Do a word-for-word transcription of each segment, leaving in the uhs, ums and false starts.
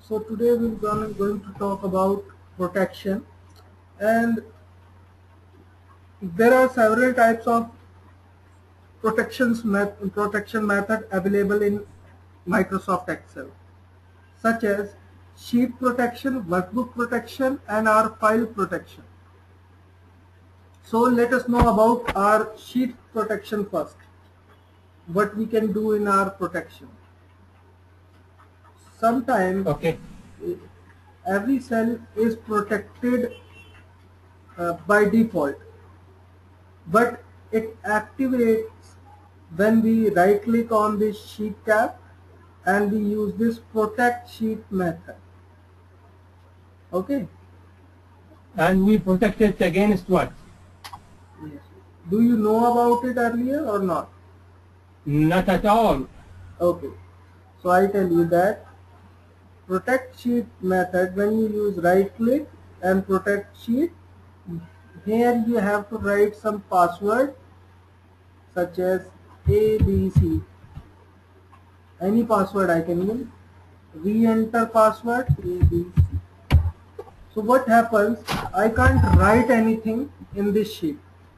So today we're gonna, going to talk about protection, and there are several types of protections met, protection method available in Microsoft Excel, such as sheet protection, workbook protection, and our file protection. So let us know about our sheet protection first. What we can do in our protection. Sometimes Okay. every cell is protected uh, by default, but it activates when we right click on this sheet tab and we use this protect sheet method. Okay. And we protect it against what? Yes. Do you know about it earlier or not? Not at all. Okay. So I tell you that protect sheet method, when you use right click and protect sheet, here you have to write some password such as A B C. Any password I can give. Re-enter password A B C. So what happens? I can't write anything in this sheet.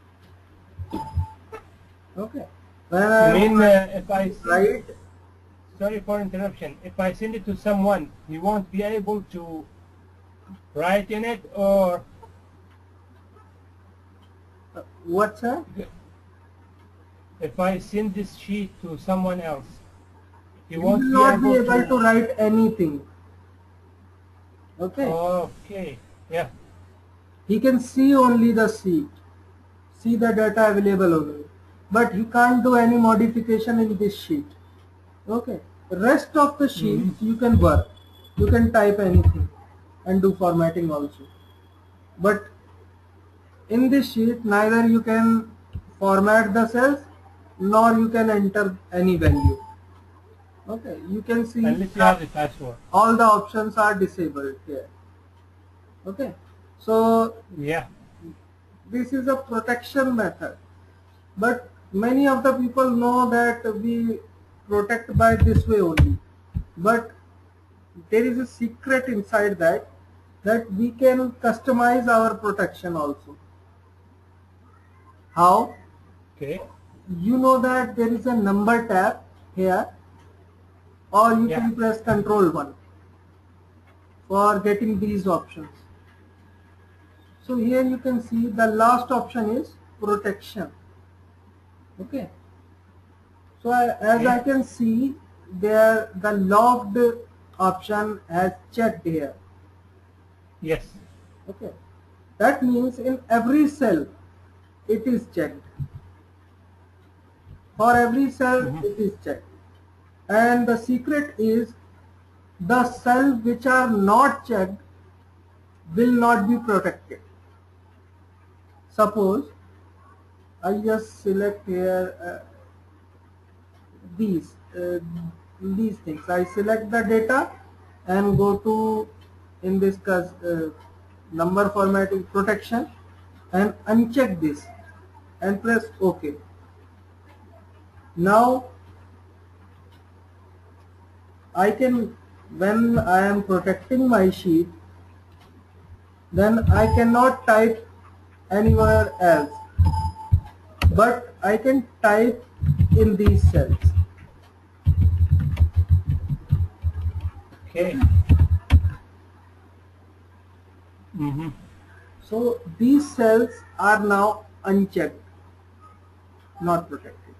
Okay. When You I mean uh, if I send, write, sorry for interruption, if I send it to someone, he won't be able to write in it, or uh, what's that? if I send this sheet to someone else, he You will won't be not be able able to to. write anything. Okay. Okay. Yeah. He can see only the sheet, see the data available only, but he can't do any modification in this sheet. Okay. Rest of the Mm-hmm. sheets you can work. You can type anything and do formatting also. But in this sheet, neither you can format the cells nor you can enter any value. Okay. You can see Unless you have that the password. all the options are disabled here. Okay. So Yeah. this is a protection method. But many of the people know that we protect by this way only. But there is a secret inside that, that we can customize our protection also. How? Okay. You know that there is a number tab here, or you Yeah. can press control one for getting these options. So here you can see the last option is protection. Okay. So I, as Okay. I can see, there the logged option has checked here. Yes. Okay. That means in every cell it is checked. For every cell Mm-hmm. it is checked. And the secret is the cells which are not checked will not be protected. Suppose I just select here uh, these uh, these things. I select the data and go to, in this case, uh, number formatting protection, and uncheck this and press OK. Now I can, when I am protecting my sheet, then I cannot type anywhere else, but I can type in these cells. Okay. Mm-hmm. So these cells are now unchecked, not protected.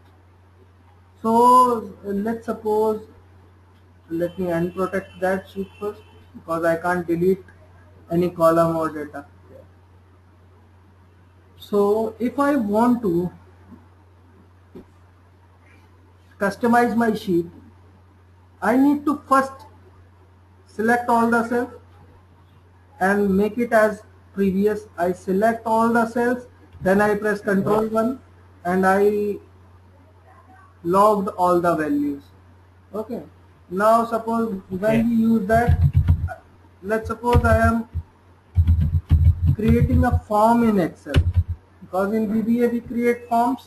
So let's suppose, let me unprotect that sheet first, because I can't delete any column or data. So if I want to customize my sheet, I need to first select all the cells and make it as previous. I select all the cells, then I press control one and I logged all the values. Okay. Now suppose when Okay. we use that, let's suppose I am creating a form in Excel, because in V B A we create forms.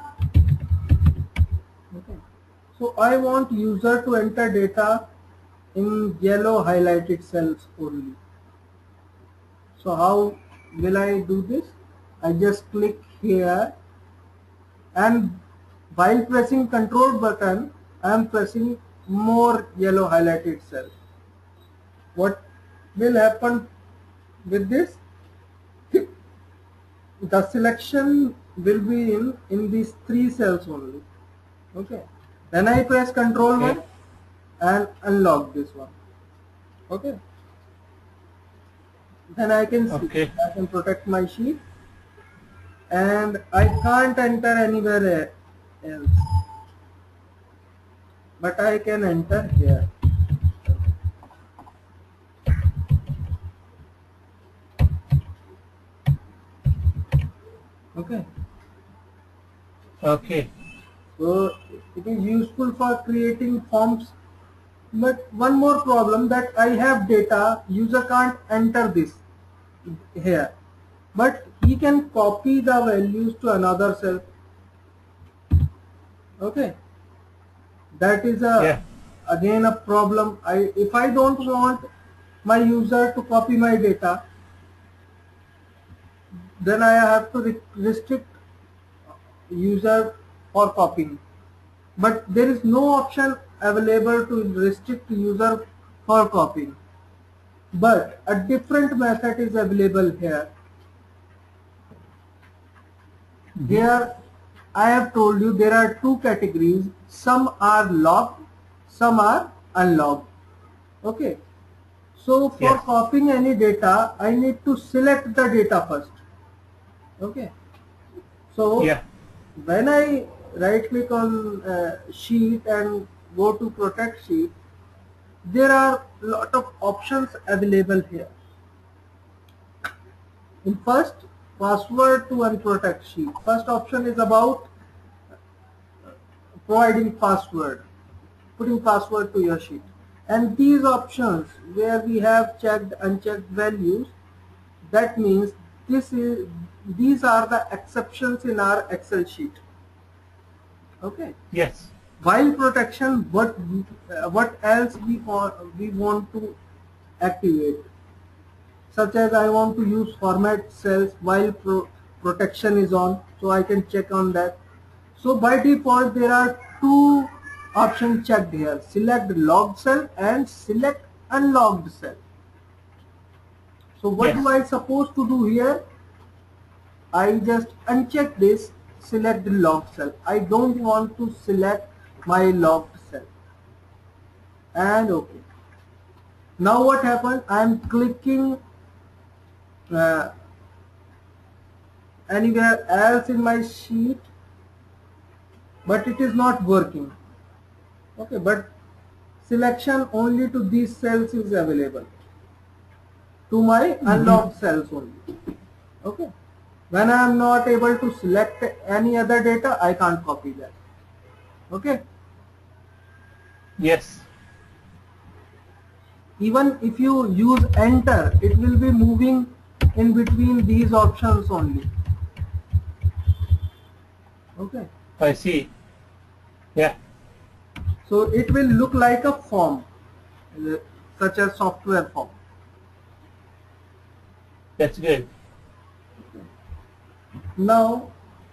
Okay. So I want user to enter data in yellow highlighted cells only. So how will I do this? I just click here, and while pressing control button I am pressing more yellow highlighted cells. What will happen with this? The selection will be in in these three cells only. Okay, then I press control Okay. one and unlock this one. Okay, then I can see, Okay. I can protect my sheet, and I can't enter anywhere else, but I can enter here. Okay, Okay. so it is useful for creating forms, but one more problem, that I have data, user can't enter this here, but he can copy the values to another cell. Okay, that is a Yeah. again a problem. I if I don't want my user to copy my data, then I have to re restrict user for copying. But there is no option available to restrict user for copying. But a different method is available here. Here I have told you there are two categories. Some are logged, some are unlogged. Okay. So for Yes. copying any data, I need to select the data first. Okay. So Yeah. when I right click on uh, sheet and go to protect sheet, there are lot of options available here. In first, password to unprotect sheet. First option is about providing password, putting password to your sheet. And these options where we have checked unchecked values, that means this is these are the exceptions in our Excel sheet. Okay. Yes. While protection, what uh, what else we want we want to activate? Such as I want to use format cells while pro protection is on, so I can check on that. So by default there are two options checked here: select logged cell and select unlogged cell. So what Yes. do I supposed to do here? I just uncheck this, select the logged cell. I don't want to select my logged cell, and okay. Now what happened? I am clicking uh, anywhere else in my sheet, but it is not working. Okay, but selection only to these cells is available, to my unlocked cells only. Okay, when I am not able to select any other data, I can't copy that. Okay, Yes. even if you use enter, it will be moving in between these options only. Okay, I see. Yeah. so it will look like a form, uh, such as software form. That's good. Now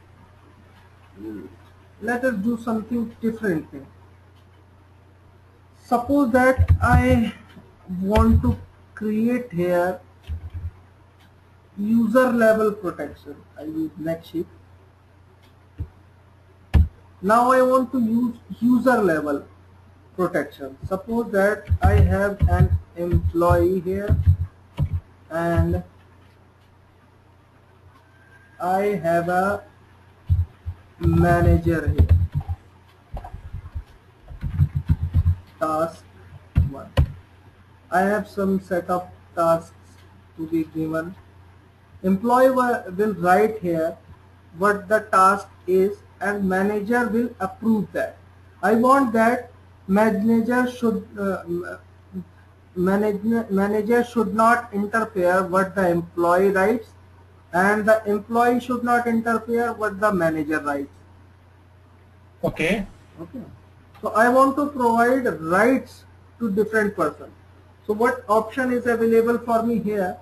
let us do something different thing. Suppose that I want to create here user level protection. I use next sheet. Now I want to use user level protection. Suppose that I have an employee here and I have a manager here. Task one. I have some set of tasks to be given. Employee will write here what the task is and manager will approve that. I want that manager should uh, manager, manager should not interfere what the employee writes, and the employee should not interfere what the manager writes. Okay. Okay. So I want to provide rights to different person. So what option is available for me here?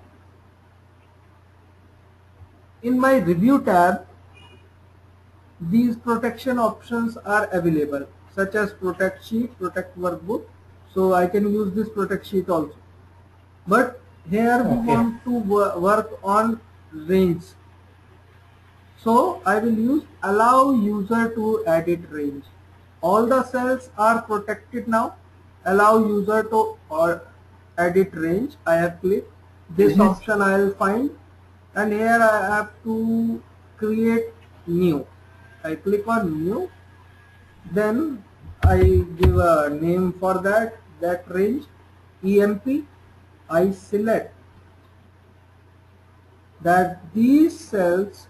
In my review tab, these protection options are available, such as protect sheet, protect workbook. So I can use this protect sheet also. But here we Okay. want to work on range. So I will use allow user to edit range. All the cells are protected now. Allow user to or edit range. I have clicked. This Mhm. option I will find, and here I have to create new. I click on new. Then I give a name for that that range. E M P. I select that these cells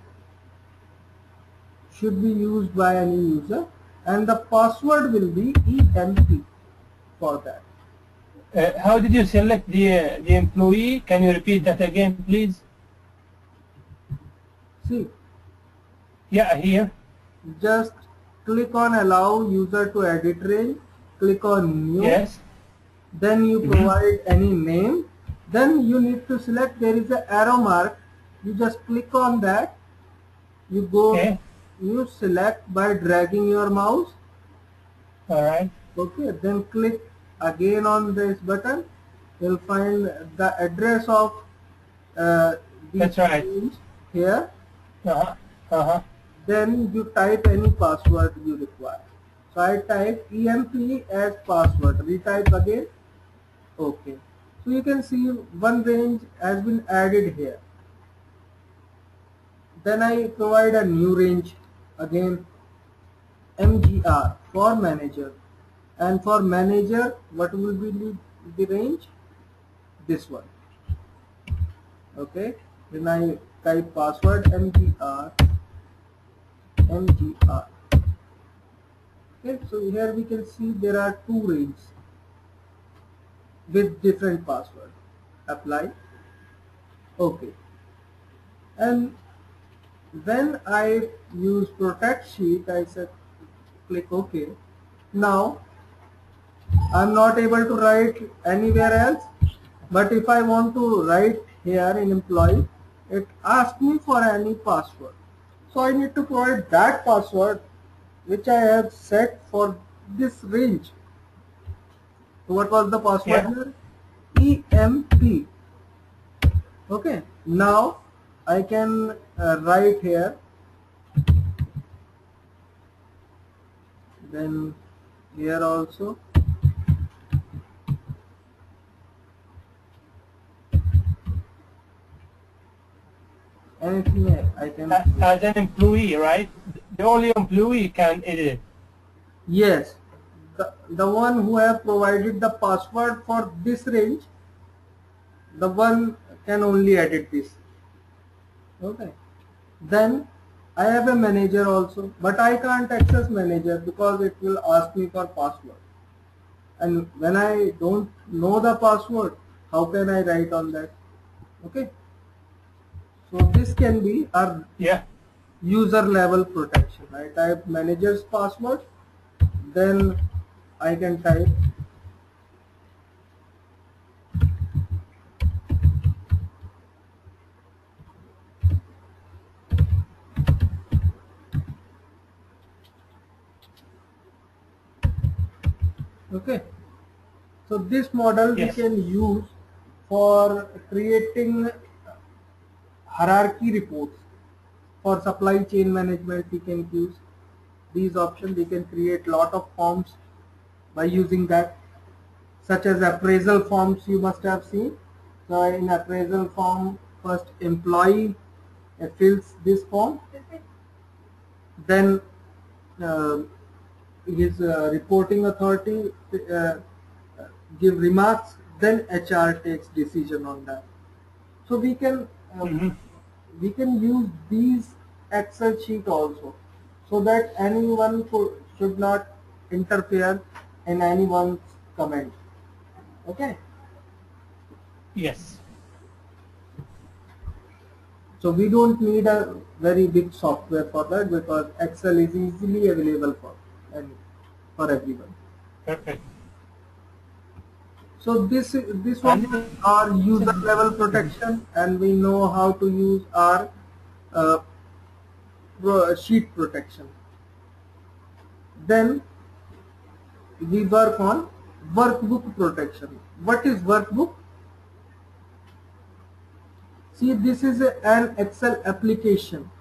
should be used by any user, and the password will be E M P for that. Uh, how did you select the uh, the employee? Can you repeat that again, please? See, Yeah, here. just click on allow user to edit range, click on new, Yes. then you Mhm. provide any name, then you need to select, there is an arrow mark, you just click on that, you go, Okay. you select by dragging your mouse, All right. okay, then click again on this button, you'll find the address of uh, the That's right. change here, Uh-huh. Uh-huh. then you type any password you require. So I type E M P as password, retype again, okay. So you can see one range has been added here. Then I provide a new range again, M G R for manager, and for manager what will be the range? This one, okay. Then I type password M G R, M G R. Okay, so here we can see there are two ranges with different password. Apply, okay. And when I use protect sheet, I said click OK. Now I'm not able to write anywhere else, but if I want to write here in employee, it asks me for any password. So I need to provide that password which I have set for this range. So what was the password Yeah. here? E M P. Okay. Now I can uh, write here. Then here also. Anything I can. A- As an employee, right? The only employee can edit it. Yes. The, the one who have provided the password for this range, the one can only edit this. Okay. Then I have a manager also, but I can't access manager because it will ask me for password. And when I don't know the password, how can I write on that? Okay. So this can be our Yeah. user level protection. I type manager's password, then I can type okay. So this model we Yes. can use for creating hierarchy reports for supply chain management. We can use these options. We can create lot of forms by using that, such as appraisal forms you must have seen. So in appraisal form, first employee uh, fills this form, then uh, his uh, reporting authority uh, give remarks, then H R takes decision on that. So we can uh, Mm-hmm. we can use these Excel sheet also, so that anyone could, should not interfere in anyone's comment. Okay. Yes. So we don't need a very big software for that because Excel is easily available for and for everyone. Perfect. So this this was our user level protection, and we know how to use our uh, pro- sheet protection. Then we work on workbook protection. What is workbook? See, this is a, an Excel application.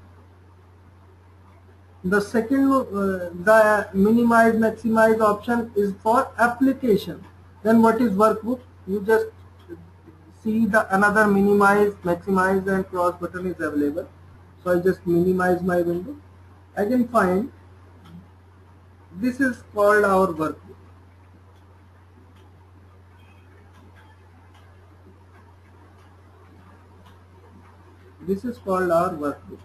The second, uh, the minimize maximize option is for application. Then what is workbook? You just see the another minimize, maximize and cross button is available. So I just minimize my window. I can find this is called our workbook. This is called our workbook.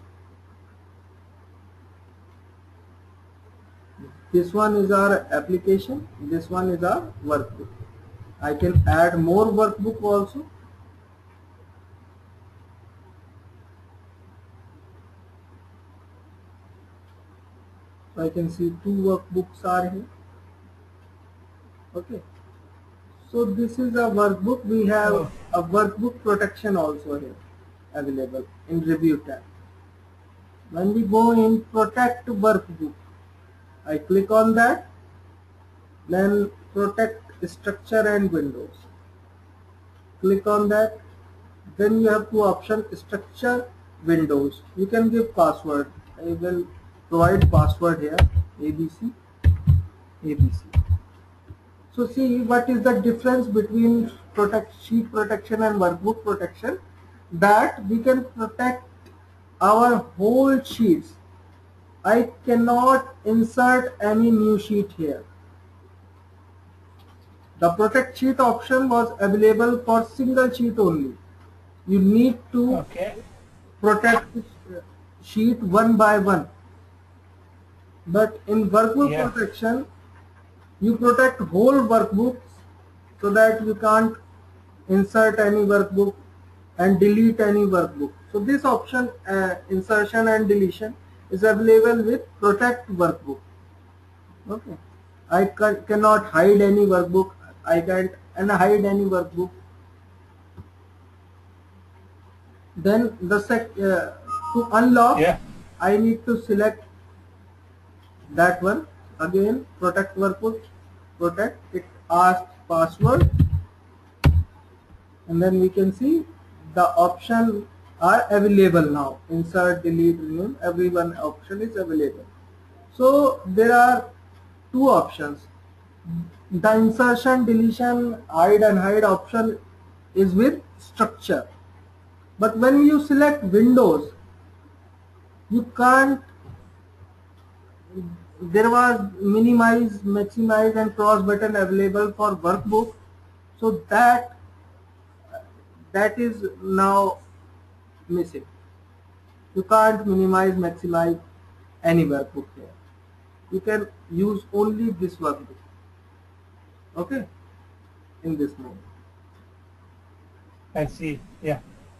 This one is our application. This one is our workbook. I can add more workbook also. So I can see two workbooks are here. Okay. So this is a workbook. We have a workbook protection also here available in review tab. When we go in protect workbook, I click on that. Then protect structure and windows. Click on that. Then you have two options, structure, windows. You can give password. I will provide password here, A B C, A B C. So see what is the difference between protect sheet protection and workbook protection. That we can protect our whole sheets. I cannot insert any new sheet here. The protect sheet option was available for single sheet only. You need to Okay. protect sheet one by one. But in workbook Yeah. protection, you protect whole workbooks so that you can't insert any workbook and delete any workbook. So this option, uh, insertion and deletion, is available with protect workbook. Okay. I can, cannot hide any workbook. I can't and hide any workbook. Then the sec uh, to unlock, Yeah. I need to select that one. Again, protect workbook, protect. It asks password, and then we can see the option are available now. Insert, delete, remove. Every one option is available. So there are two options. The insertion, deletion, hide and hide option is with structure. But when you select Windows, you can't, there was minimize, maximize and cross button available for workbook. So that, that is now missing. You can't minimize, maximize any workbook here. You can use only this workbook. Okay, in this mode. I see. Yeah.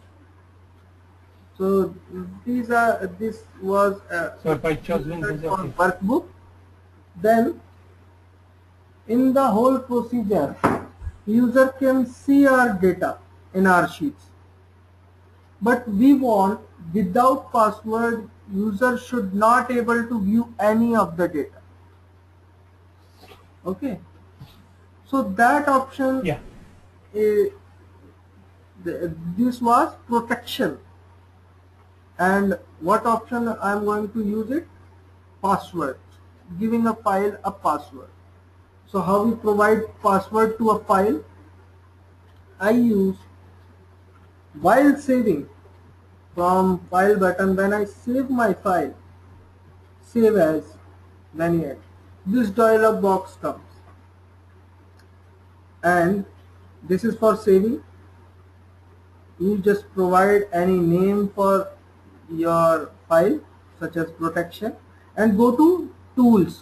So these are this was uh, So if I chose Windows, for okay. workbook. Then in the whole procedure, user can see our data in our sheets. But we want without password, user should not able to view any of the data. Okay. So that option, Yeah. uh, this was protection. And what option I am going to use it? Password. Giving a file a password. So how we provide password to a file? I use while saving from file button. When I save my file, save as, then yet this dialog box comes, and this is for saving. You just provide any name for your file such as protection and go to tools,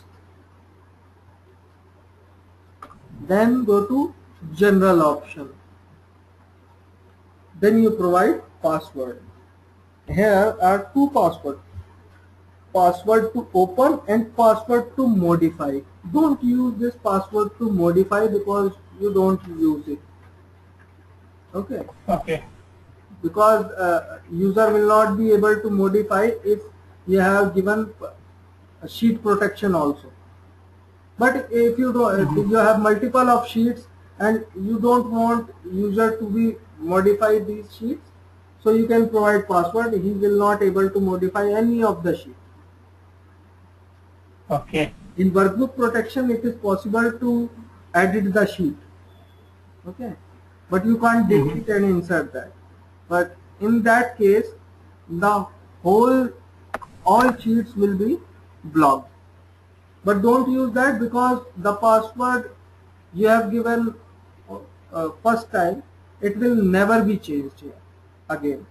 then go to general option, then you provide password. Here are two passwords, password to open and password to modify. Don't use this password to modify because you don't use it. Okay. Okay. Because uh, user will not be able to modify if you have given a sheet protection also. But if you do, if Mm-hmm. you have multiple of sheets and you don't want user to be modify these sheets, so you can provide password. He will not able to modify any of the sheet. Okay. In workbook protection, it is possible to edit the sheet. Okay, but you can't Mm-hmm. delete and insert that. But in that case, the whole all sheets will be blocked. But don't use that because the password you have given uh, first time, it will never be changed here again.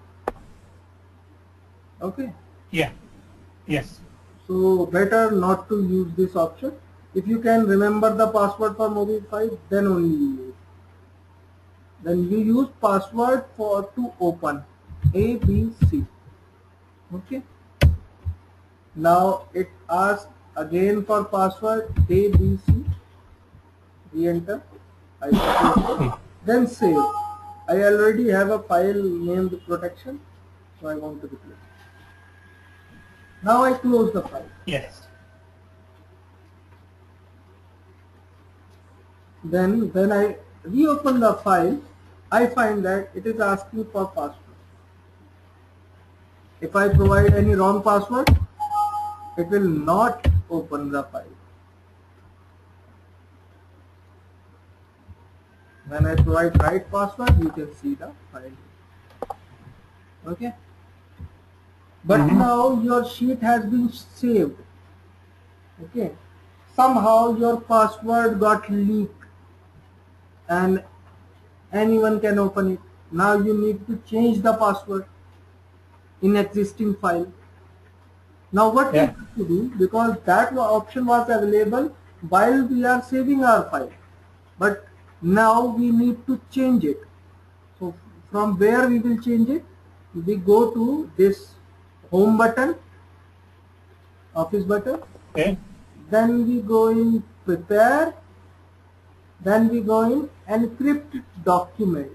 Okay, Yeah. Yes. so better not to use this option. If you can remember the password for Mobify, then only you use. Then you use password for to open A B C. Okay. Now it asks again for password A B C. Re-enter. I okay. Then save. I already have a file named protection, so I want to replace. Now I close the file. Yes. Then when I reopen the file, I find that it is asking for password. If I provide any wrong password, it will not open the file. When I provide right password, you can see the file. Okay. But Mm-hmm. now your sheet has been saved. Okay. Somehow your password got leaked and anyone can open it. Now you need to change the password in existing file. Now what we Yeah. have to do, because that option was available while we are saving our file, but now we need to change it. So from where we will change it? We go to this home button, office button, Okay. then we go in prepare, then we go in encrypt document.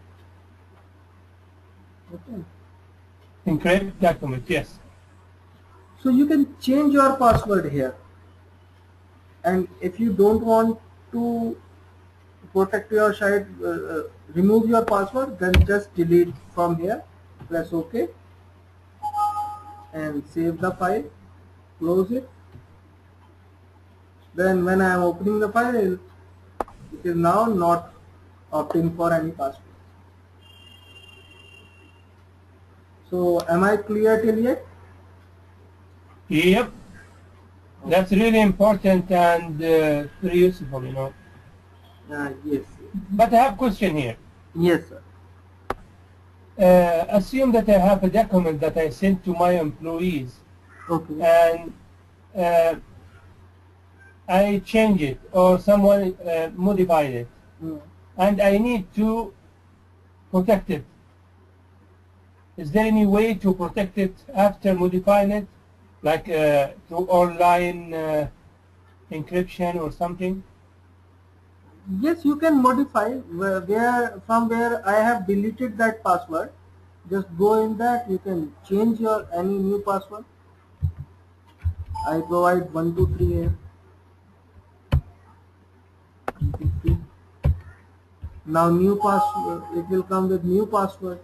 Okay. Encrypt document. Yes. So you can change your password here, and if you don't want to protect your site, uh, uh, remove your password, then just delete from here, press OK and save the file, close it. Then when I am opening the file, it is now not opting for any password. So am I clear till yet? Yep. That's really important and uh, very useful, you know. Uh, yes. But I have a question here. Yes, sir. Uh, assume that I have a document that I sent to my employees Okay. and uh, I change it or someone uh, modified it Mm. and I need to protect it. Is there any way to protect it after modifying it, like uh, through online uh, encryption or something? Yes, you can modify where, where from where I have deleted that password. Just go in that. You can change your any new password. I provide one two three here. one, two, three. Now new password. It will come with new password.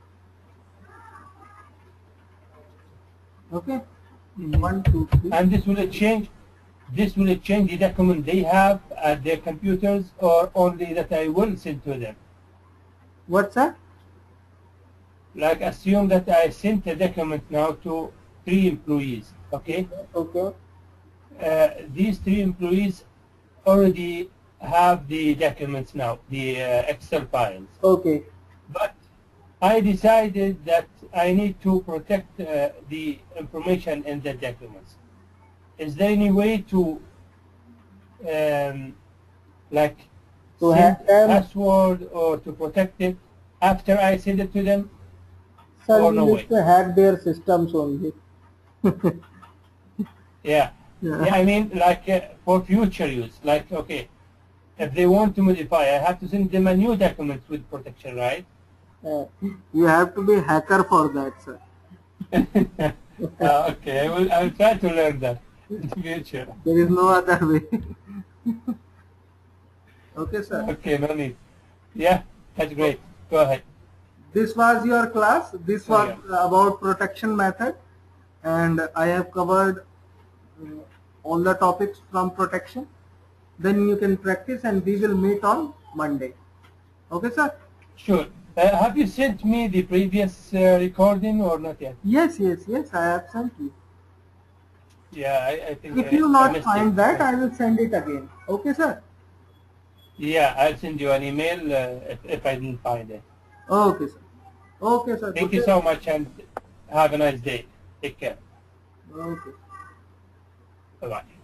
Okay. Mhm. One two three. And this will change. This will change the document they have at their computers, or only that I will send to them. What's that? Like assume that I sent a document now to three employees. Okay. Okay. Uh, these three employees already have the documents now, the uh, Excel files. Okay. But I decided that I need to protect uh, the information in the documents. Is there any way to um, like To send hack them, password or to protect it after I send it to them, sir, or you no need way? to hack their systems only. Yeah. Yeah. Yeah, I mean like uh, for future use. Like, okay, if they want to modify, I have to send them a new document with protection, right? Uh, you have to be hacker for that, sir. uh, okay, I will, I will try to learn that in the future. There is no other way. Okay, sir. Okay, no need. Yeah, that's great. Go ahead. This was your class. This Oh, was yeah. about protection method, and I have covered uh, all the topics from protection. Then you can practice, and we will meet on Monday. Okay, sir? Sure. Uh, have you sent me the previous uh, recording or not yet? Yes, yes, yes. I have sent you. Yeah, I, I think If I, you I not missed find it. that, I will send it again. Okay, sir? Yeah, I'll send you an email uh, if, if I didn't find it. Okay, sir. Okay, sir. Thank Good you day. so much and have a nice day. Take care. Okay. Bye-bye.